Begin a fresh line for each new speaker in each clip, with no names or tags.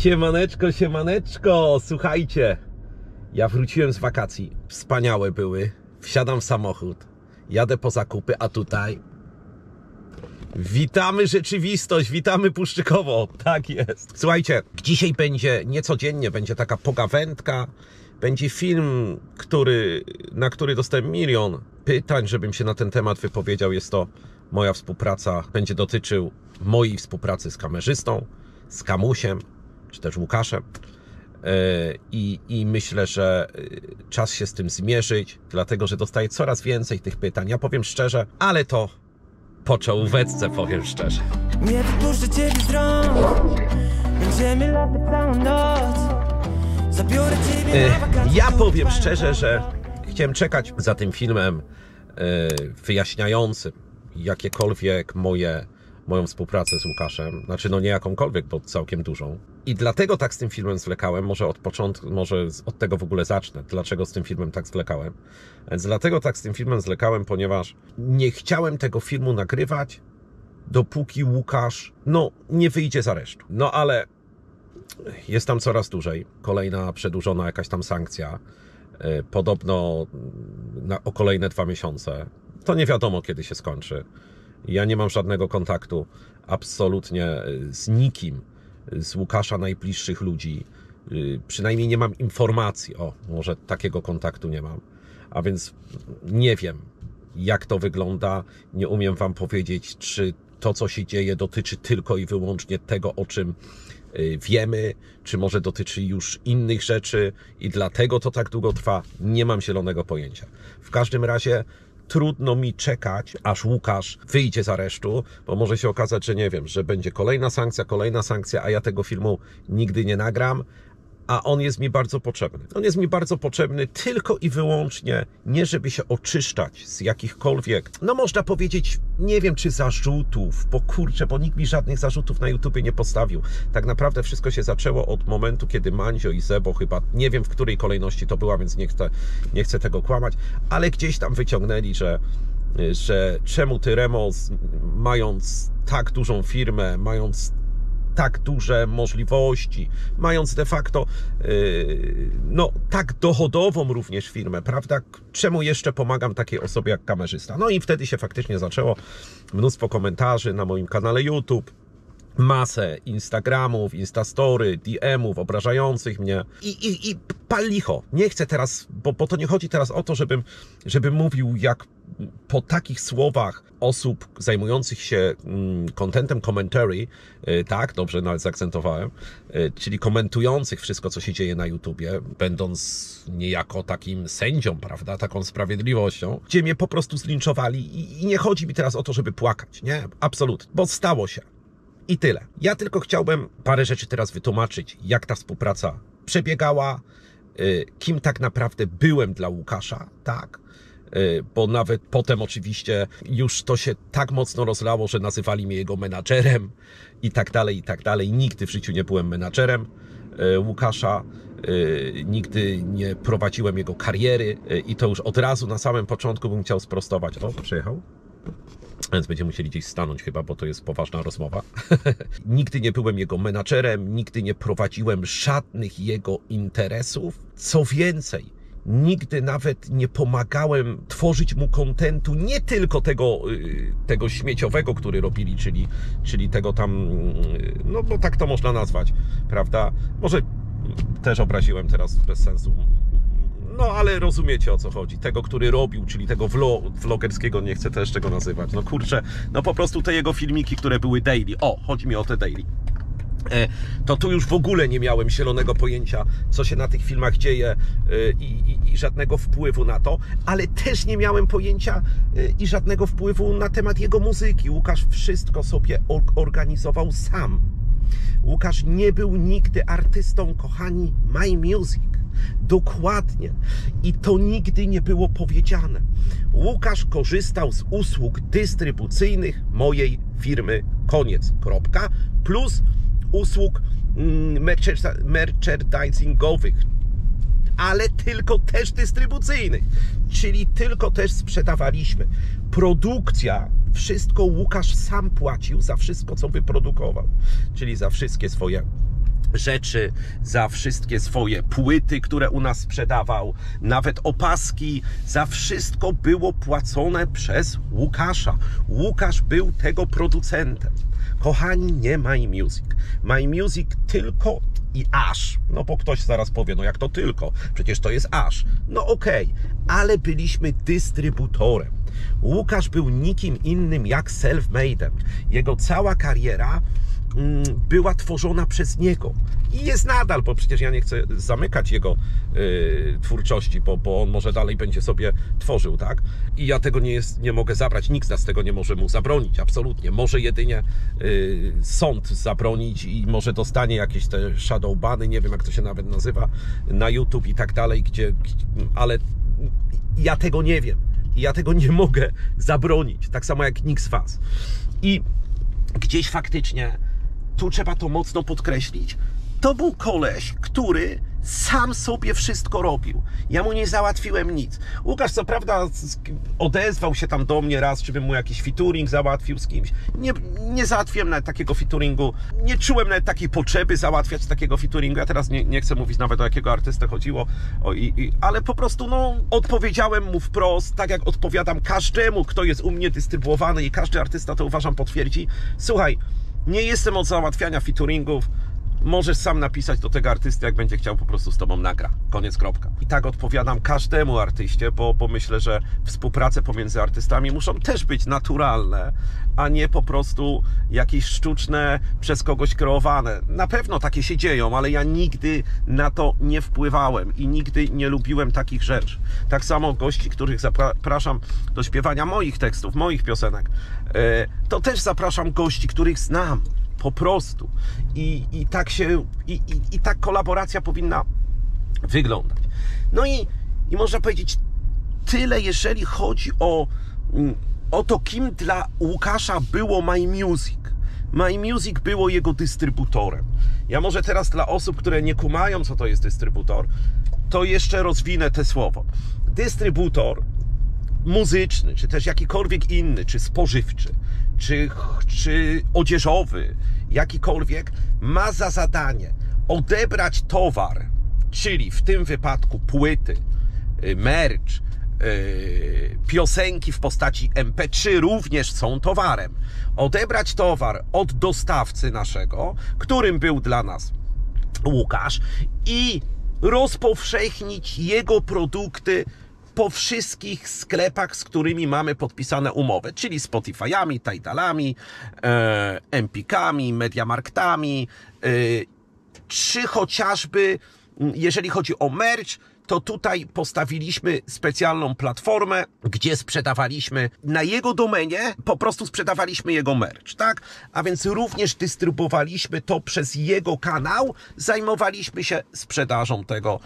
Siemaneczko, siemaneczko, słuchajcie, ja wróciłem z wakacji, wspaniałe były, wsiadam w samochód, jadę po zakupy, a tutaj witamy rzeczywistość, witamy Puszczykowo, tak jest. Słuchajcie, dzisiaj będzie niecodziennie, będzie taka pogawędka, będzie film, na który dostałem 1 000 000 pytań, żebym się na ten temat wypowiedział. Jest to moja współpraca, będzie dotyczył mojej współpracy z kamerzystą, z Kamusiem, czy też Łukaszem. I myślę, że czas się z tym zmierzyć, dlatego że dostaję coraz więcej tych pytań. Ja powiem szczerze, ale to po czołóweczce powiem szczerze.
Nie wypuszczę ciebie z rąk. Będziemy latać całą noc. Zabiorę ciebie na wakacje.
Ja powiem szczerze, że chciałem czekać za tym filmem wyjaśniającym jakiekolwiek moją współpracę z Łukaszem, znaczy no nie jakąkolwiek, bo całkiem dużą. I dlatego tak z tym filmem zwlekałem, może od początku, może od tego w ogóle zacznę, dlaczego z tym filmem tak zwlekałem. Więc dlatego tak z tym filmem zwlekałem, ponieważ nie chciałem tego filmu nagrywać, dopóki Łukasz, nie wyjdzie z aresztu. No ale jest tam coraz dłużej, kolejna przedłużona jakaś tam sankcja, podobno o kolejne 2 miesiące. To nie wiadomo, kiedy się skończy. Ja nie mam żadnego kontaktu absolutnie z nikim, z Łukasza najbliższych ludzi. Przynajmniej nie mam informacji, może takiego kontaktu nie mam. A więc nie wiem, jak to wygląda. Nie umiem wam powiedzieć, czy to, co się dzieje, dotyczy tylko i wyłącznie tego, o czym wiemy, czy może dotyczy już innych rzeczy i dlatego to tak długo trwa. Nie mam zielonego pojęcia. W każdym razie trudno mi czekać, aż Łukasz wyjdzie z aresztu, bo może się okazać, że nie wiem, że będzie kolejna sankcja, a ja tego filmu nigdy nie nagram, a on jest mi bardzo potrzebny. On jest mi bardzo potrzebny tylko i wyłącznie, nie żeby się oczyszczać z jakichkolwiek, można powiedzieć, nie wiem czy zarzutów, bo nikt mi żadnych zarzutów na YouTubie nie postawił. Tak naprawdę wszystko się zaczęło od momentu, kiedy Mandzio i Zebo chyba, nie wiem w której kolejności to była, więc nie chcę tego kłamać, ale gdzieś tam wyciągnęli, że czemu ty, Remo, mając tak dużą firmę, mając tak duże możliwości, mając de facto tak dochodową również firmę, prawda? Czemu jeszcze pomagam takiej osobie jak kamerzysta? No i wtedy się faktycznie zaczęło mnóstwo komentarzy na moim kanale YouTube, masę Instagramów, Instastory, DM-ów obrażających mnie i pal licho. Nie chcę teraz, bo to nie chodzi teraz o to, żebym mówił jak po takich słowach osób zajmujących się contentem commentary, tak, dobrze nawet zaakcentowałem, czyli komentujących wszystko, co się dzieje na YouTubie, będąc niejako takim sędzią, prawda, taką sprawiedliwością, gdzie mnie po prostu zlinczowali i nie chodzi mi teraz o to, żeby płakać, nie, absolutnie, bo stało się. I tyle. Ja tylko chciałbym parę rzeczy teraz wytłumaczyć, jak ta współpraca przebiegała, kim tak naprawdę byłem dla Łukasza, tak? Bo nawet potem oczywiście już to się tak mocno rozlało, że nazywali mnie jego menadżerem i tak dalej, i tak dalej. Nigdy w życiu nie byłem menadżerem Łukasza, nigdy nie prowadziłem jego kariery i to już od razu na samym początku bym chciał sprostować. Przejechał? Więc będziemy musieli gdzieś stanąć chyba, bo to jest poważna rozmowa. Nigdy nie byłem jego menadżerem, nigdy nie prowadziłem żadnych jego interesów. Co więcej, nigdy nawet nie pomagałem tworzyć mu kontentu, nie tylko tego śmieciowego, który robili, czyli tego tam, bo tak to można nazwać, prawda? Może też obraziłem teraz bez sensu. Ale rozumiecie, o co chodzi. Tego, który robił, czyli tego vlogerskiego, nie chcę też tego nazywać. Kurczę, po prostu te jego filmiki, które były daily. Chodzi mi o te daily. To tu już w ogóle nie miałem zielonego pojęcia, co się na tych filmach dzieje i żadnego wpływu na to, ale też nie miałem pojęcia i żadnego wpływu na temat jego muzyki. Łukasz wszystko sobie organizował sam. Łukasz nie był nigdy artystą, kochani, My Music. Dokładnie. I to nigdy nie było powiedziane. Łukasz korzystał z usług dystrybucyjnych mojej firmy, koniec, kropka, plus usług merchandisingowych, ale tylko też dystrybucyjnych, czyli tylko też sprzedawaliśmy. Produkcja, wszystko Łukasz sam płacił za wszystko, co wyprodukował, czyli za wszystkie swoje rzeczy, za wszystkie swoje płyty, które u nas sprzedawał, nawet opaski, za wszystko było płacone przez Łukasza. Łukasz był tego producentem. Kochani, nie My Music. My Music tylko i aż. No bo ktoś zaraz powie, no jak to tylko? Przecież to jest aż. No okej, ale byliśmy dystrybutorem. Łukasz był nikim innym jak self-made'em. Jego cała kariera była tworzona przez niego. I jest nadal, bo przecież ja nie chcę zamykać jego twórczości, bo on może dalej będzie sobie tworzył, tak? I ja tego nie mogę zabrać, nikt z nas tego nie może mu zabronić, absolutnie. Może jedynie sąd zabronić i może dostanie jakieś te shadow bany, nie wiem jak to się nawet nazywa, na YouTube i tak dalej, ale ja tego nie wiem. I ja tego nie mogę zabronić, tak samo jak nikt z was. I gdzieś faktycznie, tu trzeba to mocno podkreślić, to był koleś, który sam sobie wszystko robił. Ja mu nie załatwiłem nic. Łukasz co prawda odezwał się tam do mnie raz, czy bym mu jakiś featuring załatwił z kimś. Nie załatwiłem nawet takiego featuringu. Nie czułem nawet takiej potrzeby załatwiać takiego featuringu. Ja teraz nie chcę mówić nawet o jakiego artystę chodziło. Ale po prostu odpowiedziałem mu wprost, tak jak odpowiadam każdemu, kto jest u mnie dystrybuowany i każdy artysta to uważam potwierdzi. Słuchaj, nie jestem od załatwiania featuringów. Możesz sam napisać do tego artysty, jak będzie chciał, po prostu z tobą nagra. Koniec, kropka. I tak odpowiadam każdemu artyście, bo myślę, że współprace pomiędzy artystami muszą też być naturalne, a nie po prostu jakieś sztuczne, przez kogoś kreowane. Na pewno takie się dzieją, ale ja nigdy na to nie wpływałem i nigdy nie lubiłem takich rzeczy. Tak samo gości, których zapraszam do śpiewania moich tekstów, moich piosenek, to też zapraszam gości, których znam. Po prostu. I tak kolaboracja powinna wyglądać. No i można powiedzieć tyle, jeżeli chodzi o to, kim dla Łukasza było My Music. My Music było jego dystrybutorem. Ja może teraz dla osób, które nie kumają, co to jest dystrybutor, to jeszcze rozwinę te słowo. Dystrybutor muzyczny, czy też jakikolwiek inny, czy spożywczy, czy odzieżowy, jakikolwiek, ma za zadanie odebrać towar, czyli w tym wypadku płyty, merch, piosenki w postaci MP3 również są towarem. Odebrać towar od dostawcy naszego, którym był dla nas Łukasz, i rozpowszechnić jego produkty po wszystkich sklepach, z którymi mamy podpisane umowy, czyli Spotify'ami, Tidalami, Empikami, Mediamarktami, czy chociażby, jeżeli chodzi o merch, to tutaj postawiliśmy specjalną platformę, gdzie sprzedawaliśmy na jego domenie, po prostu sprzedawaliśmy jego merch, tak? A więc również dystrybuowaliśmy to przez jego kanał, zajmowaliśmy się sprzedażą tego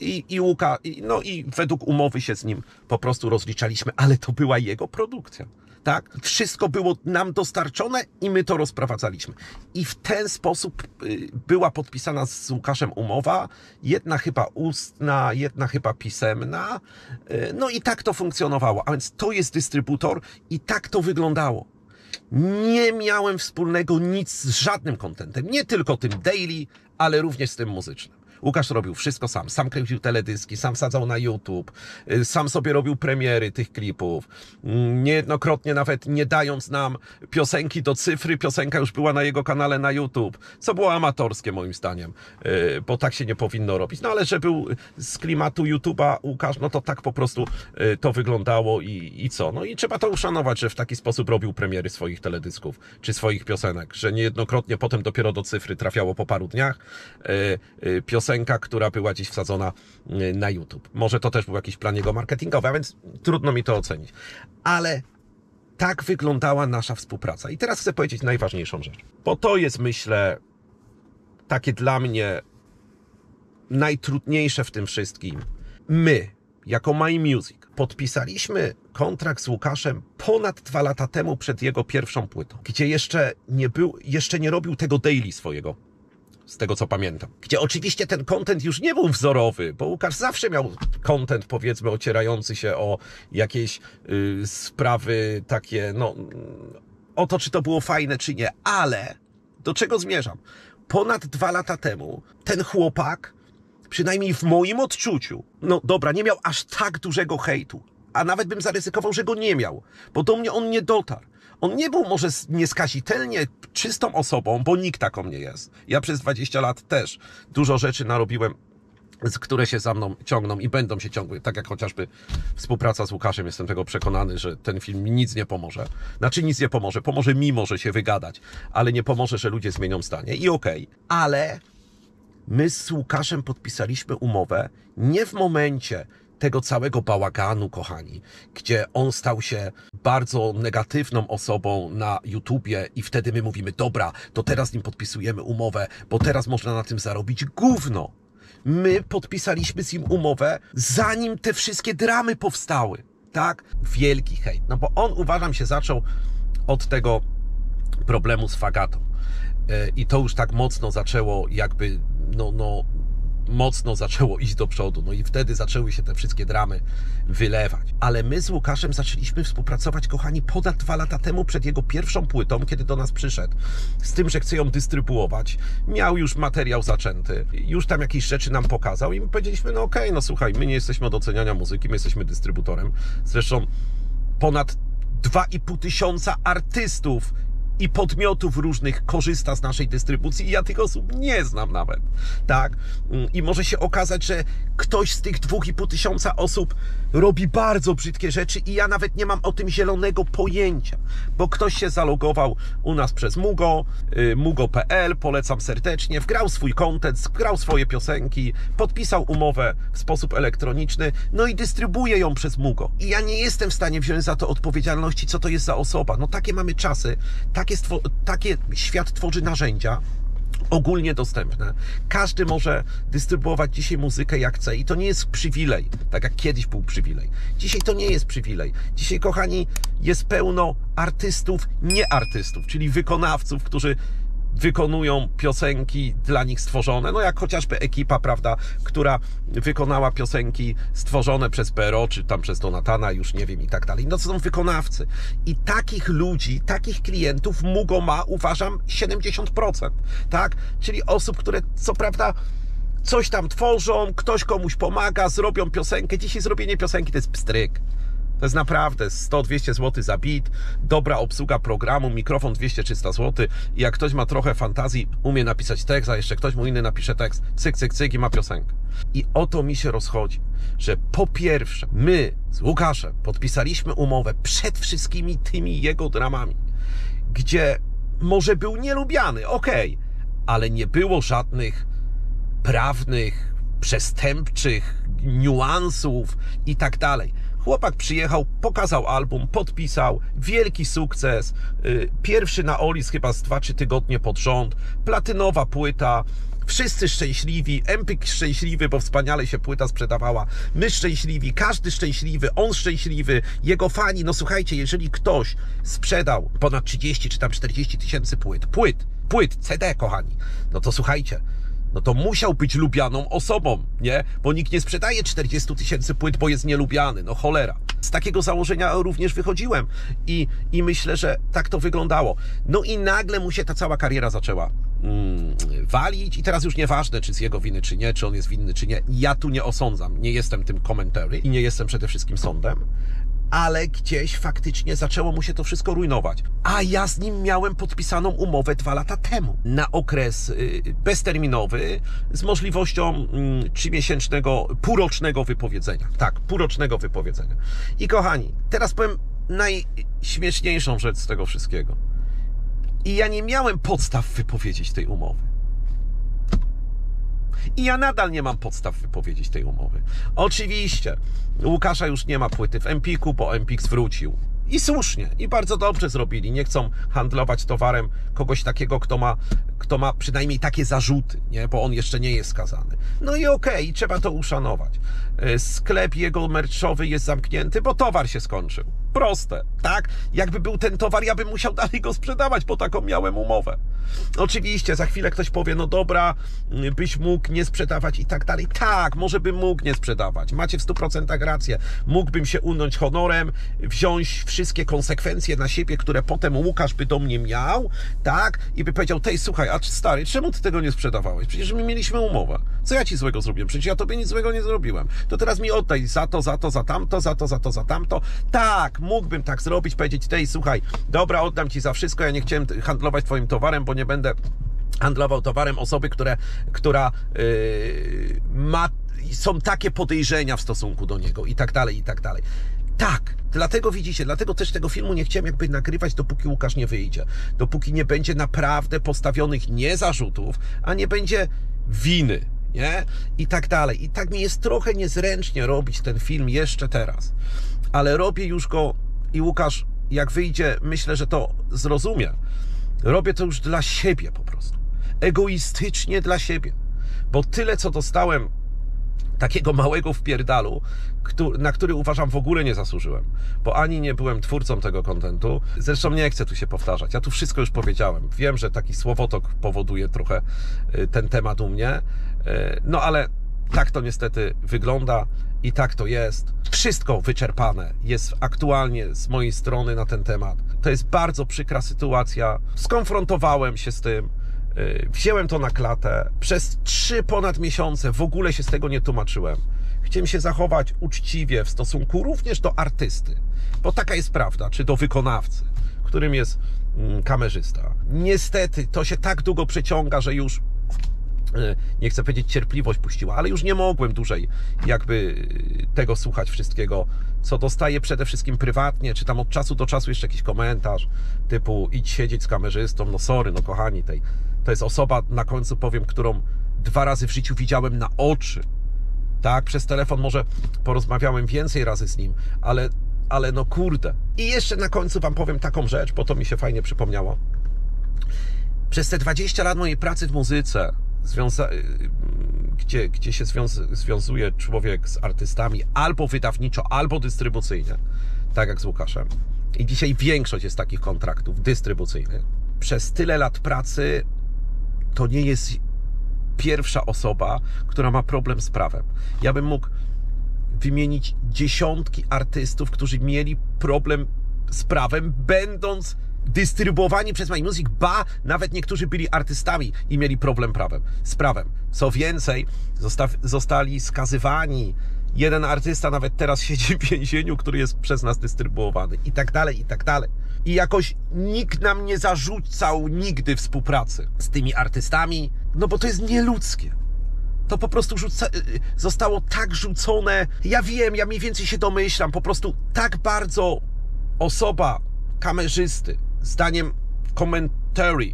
i według umowy się z nim po prostu rozliczaliśmy, ale to była jego produkcja, tak? Wszystko było nam dostarczone i my to rozprowadzaliśmy. I w ten sposób była podpisana z Łukaszem umowa, jedna chyba ustna, jedna chyba pisemna, no i tak to funkcjonowało, a więc to jest dystrybutor i tak to wyglądało. Nie miałem wspólnego nic z żadnym contentem, nie tylko tym daily, ale również z tym muzycznym. Łukasz robił wszystko sam. Sam kręcił teledyski, sam sadzał na YouTube, sam sobie robił premiery tych klipów. Niejednokrotnie nawet nie dając nam piosenki do cyfry, piosenka już była na jego kanale na YouTube, co było amatorskie moim zdaniem, bo tak się nie powinno robić. No ale że był z klimatu YouTube'a Łukasz, no to tak po prostu to wyglądało i co? No i trzeba to uszanować, że w taki sposób robił premiery swoich teledysków, czy swoich piosenek, że niejednokrotnie potem dopiero do cyfry trafiało po paru dniach piosenka, która była gdzieś wsadzona na YouTube. Może to też był jakiś plan jego marketingowy, a więc trudno mi to ocenić. Ale tak wyglądała nasza współpraca. I teraz chcę powiedzieć najważniejszą rzecz, bo to jest, myślę, takie dla mnie najtrudniejsze w tym wszystkim. My, jako My Music, podpisaliśmy kontrakt z Łukaszem ponad 2 lata temu przed jego pierwszą płytą, gdzie jeszcze nie robił tego daily swojego, z tego co pamiętam. Gdzie oczywiście ten content już nie był wzorowy, bo Łukasz zawsze miał content, powiedzmy, ocierający się o jakieś sprawy takie, no, o to, czy to było fajne, czy nie. Ale do czego zmierzam? ponad 2 lata temu ten chłopak, przynajmniej w moim odczuciu, no dobra, nie miał aż tak dużego hejtu, a nawet bym zaryzykował, że go nie miał, bo do mnie on nie dotarł. On nie był może nieskazitelnie czystą osobą, bo nikt taką nie jest. Ja przez 20 lat też dużo rzeczy narobiłem, które się za mną ciągną i będą się ciągły, tak jak chociażby współpraca z Łukaszem. Jestem tego przekonany, że ten film mi nic nie pomoże. Znaczy nic nie pomoże, pomoże mi może się wygadać, ale nie pomoże, że ludzie zmienią zdanie i okej. Ale my z Łukaszem podpisaliśmy umowę nie w momencie tego całego bałaganu, kochani, gdzie on stał się bardzo negatywną osobą na YouTubie i wtedy my mówimy, dobra, to teraz z nim podpisujemy umowę, bo teraz można na tym zarobić gówno. My podpisaliśmy z nim umowę, zanim te wszystkie dramy powstały, tak? Wielki hejt, no bo on, uważam, się zaczął od tego problemu z fagatą. I to już tak mocno zaczęło jakby, mocno zaczęło iść do przodu, no i wtedy zaczęły się te wszystkie dramy wylewać. Ale my z Łukaszem zaczęliśmy współpracować, kochani, ponad 2 lata temu, przed jego pierwszą płytą, kiedy do nas przyszedł, z tym, że chce ją dystrybuować. Miał już materiał zaczęty, już tam jakieś rzeczy nam pokazał i my powiedzieliśmy, no okej, no słuchaj, my nie jesteśmy od oceniania muzyki, my jesteśmy dystrybutorem. Zresztą ponad 2,5 tysiąca artystów i podmiotów różnych korzysta z naszej dystrybucji i ja tych osób nie znam nawet, tak? I może się okazać, że ktoś z tych 2,5 tysiąca osób robi bardzo brzydkie rzeczy i ja nawet nie mam o tym zielonego pojęcia, bo ktoś się zalogował u nas przez Mugo, mugo.pl, polecam serdecznie, wgrał swój content, wgrał swoje piosenki, podpisał umowę w sposób elektroniczny, no i dystrybuuje ją przez Mugo. I ja nie jestem w stanie wziąć za to odpowiedzialności, co to jest za osoba. No takie mamy czasy, takie świat tworzy narzędzia ogólnie dostępne. Każdy może dystrybuować dzisiaj muzykę jak chce i to nie jest przywilej, tak jak kiedyś był przywilej. Dzisiaj to nie jest przywilej. Dzisiaj, kochani, jest pełno artystów, nie artystów, czyli wykonawców, którzy wykonują piosenki dla nich stworzone, no jak chociażby ekipa, prawda, która wykonała piosenki stworzone przez PRO, czy tam przez Donatana, już nie wiem i tak dalej. No to są wykonawcy. I takich ludzi, takich klientów Mugo ma, uważam, 70%, tak? Czyli osób, które co prawda coś tam tworzą, ktoś komuś pomaga, zrobią piosenkę. Dzisiaj zrobienie piosenki to jest pstryk. To jest naprawdę 100-200 zł za bit, dobra obsługa programu, mikrofon 200-300 zł i jak ktoś ma trochę fantazji, umie napisać tekst, a jeszcze ktoś mu inny napisze tekst, cyk, cyk, cyk i ma piosenkę. I o to mi się rozchodzi, że po pierwsze, my z Łukaszem podpisaliśmy umowę przed wszystkimi tymi jego dramami, gdzie może był nielubiany, okej, ale nie było żadnych prawnych, przestępczych niuansów i tak dalej. Chłopak przyjechał, pokazał album, podpisał, wielki sukces, pierwszy na Olis chyba z 2-3 tygodnie pod rząd, platynowa płyta, wszyscy szczęśliwi, Empik szczęśliwy, bo wspaniale się płyta sprzedawała, my szczęśliwi, każdy szczęśliwy, on szczęśliwy, jego fani. No słuchajcie, jeżeli ktoś sprzedał ponad 30 czy tam 40 tysięcy płyt, CD, kochani, no to słuchajcie, no to musiał być lubianą osobą, nie? Bo nikt nie sprzedaje 40 tysięcy płyt, bo jest nielubiany, no cholera. Z takiego założenia również wychodziłem i myślę, że tak to wyglądało. No i nagle mu się ta cała kariera zaczęła walić i teraz już nieważne, czy z jego winy, czy nie, czy on jest winny, czy nie. Ja tu nie osądzam, nie jestem tym commentary i nie jestem przede wszystkim sądem, ale gdzieś faktycznie zaczęło mu się to wszystko rujnować. A ja z nim miałem podpisaną umowę 2 lata temu na okres bezterminowy z możliwością 3-miesięcznego, półrocznego wypowiedzenia. Tak, półrocznego wypowiedzenia. I kochani, teraz powiem najśmieszniejszą rzecz z tego wszystkiego. I ja nie miałem podstaw wypowiedzieć tej umowy. I ja nadal nie mam podstaw wypowiedzieć tej umowy. Oczywiście Łukasza już nie ma płyty w Empiku, bo Empik zwrócił. I słusznie, i bardzo dobrze zrobili. Nie chcą handlować towarem kogoś takiego, kto ma przynajmniej takie zarzuty, nie? Bo on jeszcze nie jest skazany. No i okej, trzeba to uszanować. Sklep jego merchowy jest zamknięty, bo towar się skończył. Proste, tak? Jakby był ten towar, ja bym musiał dalej go sprzedawać, bo taką miałem umowę. Oczywiście, za chwilę ktoś powie, no dobra, byś mógł nie sprzedawać i tak dalej. Tak, może bym mógł nie sprzedawać. Macie w 100% rację. Mógłbym się unąć honorem, wziąć wszystkie konsekwencje na siebie, które potem Łukasz by do mnie miał, tak? I by powiedział, tej słuchaj, słuchaj, a stary, czemu ty tego nie sprzedawałeś? Przecież my mieliśmy umowę. Co ja ci złego zrobiłem? Przecież ja tobie nic złego nie zrobiłem. To teraz mi oddaj za to, za tamto, za tamto. Tak, mógłbym tak zrobić, powiedzieć, tej, słuchaj, dobra, oddam ci za wszystko, ja nie chciałem handlować twoim towarem, bo nie będę handlował towarem osoby, która są takie podejrzenia w stosunku do niego i tak dalej, i tak dalej. Tak, dlatego widzicie, dlatego też tego filmu nie chciałem jakby nagrywać, dopóki Łukasz nie wyjdzie. Dopóki nie będzie naprawdę postawionych nie zarzutów, a nie będzie winy, nie? I tak dalej. I tak mi jest trochę niezręcznie robić ten film jeszcze teraz. Ale robię już go i Łukasz, jak wyjdzie, myślę, że to zrozumie. Robię to już dla siebie po prostu. Egoistycznie dla siebie. Bo tyle, co dostałem takiego małego wpierdalu, na który uważam w ogóle nie zasłużyłem, bo ani nie byłem twórcą tego kontentu, zresztą nie chcę tu się powtarzać, ja tu wszystko już powiedziałem, wiem, że taki słowotok powoduje trochę ten temat u mnie, no ale tak to niestety wygląda i tak to jest. Wszystko wyczerpane jest aktualnie z mojej strony na ten temat. To jest bardzo przykra sytuacja, skonfrontowałem się z tym, wziąłem to na klatę. Przez 3 ponad miesiące w ogóle się z tego nie tłumaczyłem. Chciałem się zachować uczciwie w stosunku również do artysty, bo taka jest prawda, czy do wykonawcy, którym jest kamerzysta. Niestety to się tak długo przeciąga, że już nie chcę powiedzieć cierpliwość puściła, ale już nie mogłem dłużej jakby tego słuchać wszystkiego, co dostaję przede wszystkim prywatnie, czy tam od czasu do czasu jeszcze jakiś komentarz typu idź siedzieć z kamerzystą, no sorry, no kochani, to jest osoba, na końcu powiem, którą 2 razy w życiu widziałem na oczy, tak, przez telefon może porozmawiałem więcej razy z nim, ale no kurde. I jeszcze na końcu wam powiem taką rzecz, bo to mi się fajnie przypomniało. Przez te 20 lat mojej pracy w muzyce, gdzie się związuje człowiek z artystami albo wydawniczo, albo dystrybucyjnie, tak jak z Łukaszem. I dzisiaj większość jest takich kontraktów dystrybucyjnych. Przez tyle lat pracy to nie jest pierwsza osoba, która ma problem z prawem. Ja bym mógł wymienić dziesiątki artystów, którzy mieli problem z prawem, będąc dystrybuowani przez My Music, ba, nawet niektórzy byli artystami i mieli problem z prawem. Co więcej, zostali skazywani. Jeden artysta nawet teraz siedzi w więzieniu, który jest przez nas dystrybuowany i tak dalej, i tak dalej. I jakoś nikt nam nie zarzucał nigdy współpracy z tymi artystami, no bo to jest nieludzkie. To po prostu zostało tak rzucone. Ja wiem, ja mniej więcej się domyślam, po prostu tak bardzo osoba kamerzysty, zdaniem commentary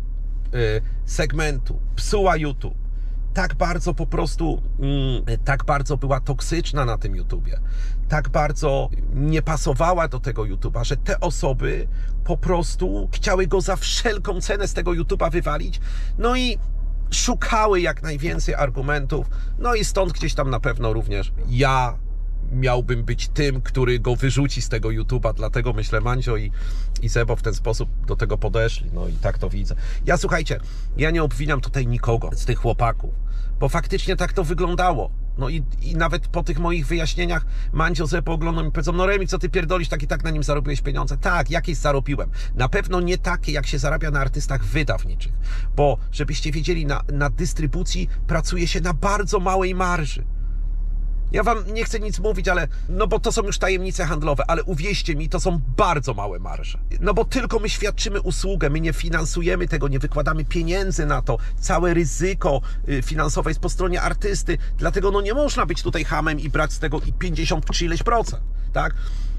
segmentu psuła YouTube, tak bardzo po prostu, tak bardzo była toksyczna na tym YouTubie, tak bardzo nie pasowała do tego YouTuba, że te osoby po prostu chciały go za wszelką cenę z tego YouTuba wywalić, no i szukały jak najwięcej argumentów, no i stąd gdzieś tam na pewno również ja miałbym być tym, który go wyrzuci z tego YouTube'a, dlatego myślę Mandzio i Zebo w ten sposób do tego podeszli, no i tak to widzę. Ja słuchajcie, ja nie obwiniam tutaj nikogo z tych chłopaków, bo faktycznie tak to wyglądało. No i nawet po tych moich wyjaśnieniach Mandzio, Zebo oglądam i powiedzą, no Remi, co ty pierdolisz, tak i tak na nim zarobiłeś pieniądze. Tak, jakieś zarobiłem. Na pewno nie takie, jak się zarabia na artystach wydawniczych, bo żebyście wiedzieli, na dystrybucji pracuje się na bardzo małej marży. Ja wam nie chcę nic mówić, ale no bo to są już tajemnice handlowe, ale uwierzcie mi, to są bardzo małe marże. No bo tylko my świadczymy usługę, my nie finansujemy tego, nie wykładamy pieniędzy na to. Całe ryzyko finansowe jest po stronie artysty, dlatego no nie można być tutaj hamem i brać z tego 50 czy ileś procent, tak?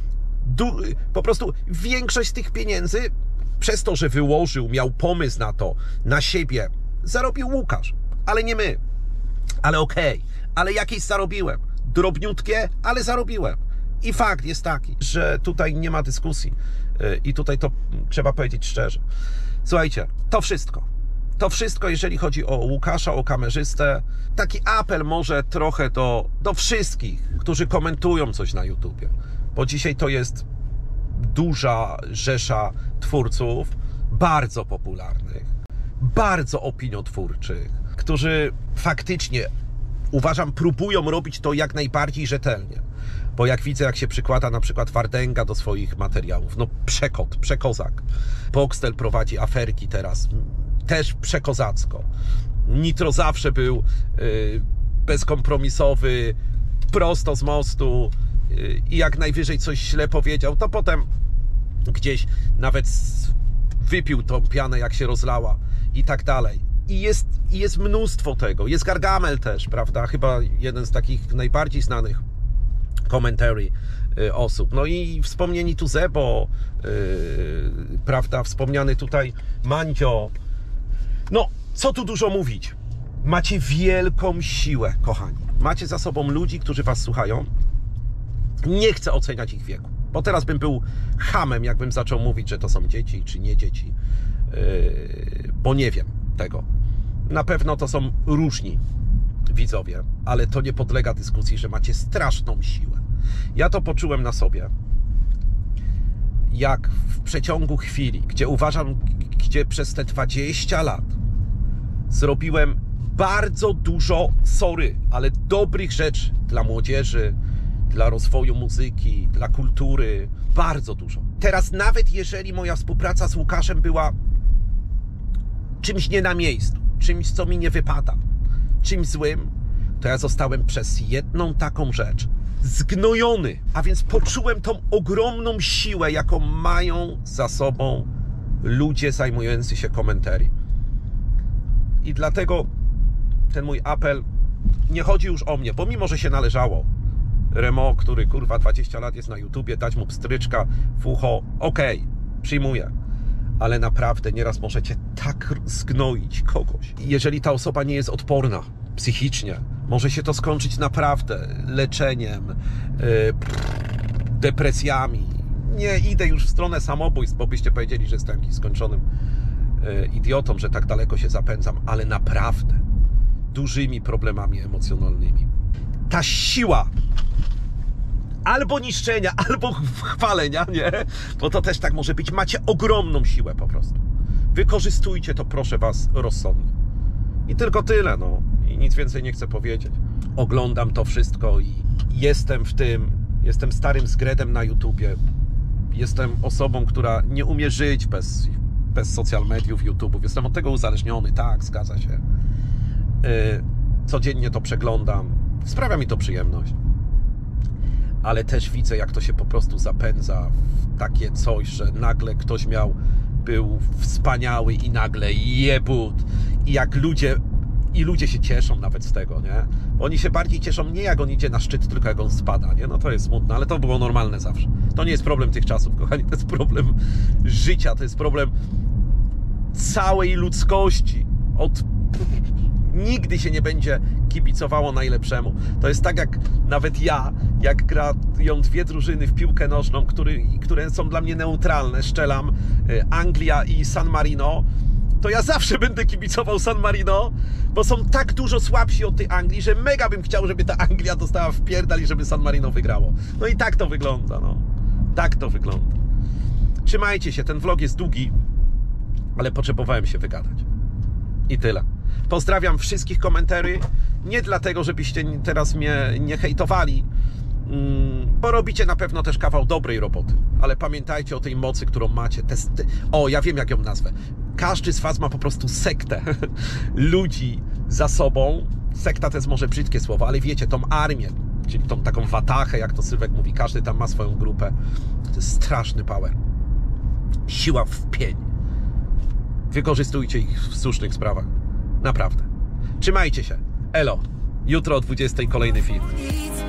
Po prostu większość z tych pieniędzy, przez to, że wyłożył, miał pomysł na to, na siebie, zarobił Łukasz, ale nie my. Ale okej, ale jakieś zarobiłem. Drobniutkie, ale zarobiłem. I fakt jest taki, że tutaj nie ma dyskusji. I tutaj to trzeba powiedzieć szczerze. Słuchajcie, to wszystko, jeżeli chodzi o Łukasza, o kamerzystę. Taki apel może trochę do wszystkich, którzy komentują coś na YouTubie. Bo dzisiaj to jest duża rzesza twórców, bardzo popularnych, bardzo opiniotwórczych, którzy faktycznie, uważam, próbują robić to jak najbardziej rzetelnie. Bo jak widzę, jak się przykłada na przykład Wardęga do swoich materiałów, no przekozak. Boxtel prowadzi aferki teraz, też przekozacko. Nitro zawsze był bezkompromisowy, prosto z mostu i jak najwyżej coś źle powiedział, to potem gdzieś nawet wypił tą pianę, jak się rozlała i tak dalej. I jest mnóstwo tego. Jest Gargamel też, prawda? Chyba jeden z takich najbardziej znanych commentary osób. No i wspomnieni tu Zebo, prawda? Wspomniany tutaj Mandzio. No, co tu dużo mówić? Macie wielką siłę, kochani. Macie za sobą ludzi, którzy was słuchają. Nie chcę oceniać ich wieku, bo teraz bym był chamem, jakbym zaczął mówić, że to są dzieci, czy nie dzieci, bo nie wiem tego. Na pewno to są różni widzowie, ale to nie podlega dyskusji, że macie straszną siłę. Ja to poczułem na sobie, jak w przeciągu chwili, gdzie uważam, gdzie przez te 20 lat zrobiłem bardzo dużo, ale dobrych rzeczy dla młodzieży, dla rozwoju muzyki, dla kultury, bardzo dużo. Teraz nawet jeżeli moja współpraca z Łukaszem była czymś nie na miejscu, czymś, co mi nie wypada, czymś złym, to ja zostałem przez jedną taką rzecz zgnojony, a więc poczułem tą ogromną siłę, jaką mają za sobą ludzie zajmujący się komentarii. I dlatego ten mój apel nie chodzi już o mnie, bo mimo, że się należało Remo, który kurwa 20 lat jest na YouTubie, dać mu pstryczka w ucho, okej, przyjmuję. Ale naprawdę nieraz możecie tak zgnoić kogoś. Jeżeli ta osoba nie jest odporna psychicznie, może się to skończyć naprawdę leczeniem, depresjami. Nie idę już w stronę samobójstw, bo byście powiedzieli, że jestem jakimś skończonym idiotą, że tak daleko się zapędzam, ale naprawdę dużymi problemami emocjonalnymi. Ta siła albo niszczenia, albo chwalenia, nie? Bo to też tak może być. Macie ogromną siłę po prostu. Wykorzystujcie to, proszę was, rozsądnie. I tylko tyle, no. I nic więcej nie chcę powiedzieć. Oglądam to wszystko i jestem w tym. Jestem starym zgredem na YouTubie. Jestem osobą, która nie umie żyć bez social mediów, YouTube'ów. Jestem od tego uzależniony, tak, zgadza się. Codziennie to przeglądam. Sprawia mi to przyjemność. Ale też widzę, jak to się po prostu zapędza w takie coś, że nagle ktoś był wspaniały i nagle jebut. I jak ludzie się cieszą nawet z tego, nie? Oni się bardziej cieszą nie jak on idzie na szczyt, tylko jak on spada, nie? No to jest smutne, ale to było normalne zawsze. To nie jest problem tych czasów, kochani, to jest problem życia, to jest problem całej ludzkości. Nigdy się nie będzie kibicowało najlepszemu. To jest tak jak nawet ja, jak grają dwie drużyny w piłkę nożną, które są dla mnie neutralne, szczelam, Anglia i San Marino, to ja zawsze będę kibicował San Marino, bo są tak dużo słabsi od tej Anglii, że mega bym chciał, żeby ta Anglia dostała w pierdal i żeby San Marino wygrało. No i tak to wygląda, no. Tak to wygląda. Trzymajcie się, ten vlog jest długi, ale potrzebowałem się wygadać. I tyle. Pozdrawiam wszystkich komentarzy. Nie dlatego, żebyście teraz mnie nie hejtowali, bo robicie na pewno też kawał dobrej roboty. Ale pamiętajcie o tej mocy, którą macie. O, ja wiem, jak ją nazwę. Każdy z was ma po prostu sektę ludzi za sobą. Sekta to jest może brzydkie słowo, ale wiecie, tą armię, czyli tą taką watachę, jak to Sylwek mówi. Każdy tam ma swoją grupę. To jest straszny power. Siła w pień. Wykorzystujcie ich w słusznych sprawach. Naprawdę. Trzymajcie się. Elo. Jutro o 20:00 kolejny film.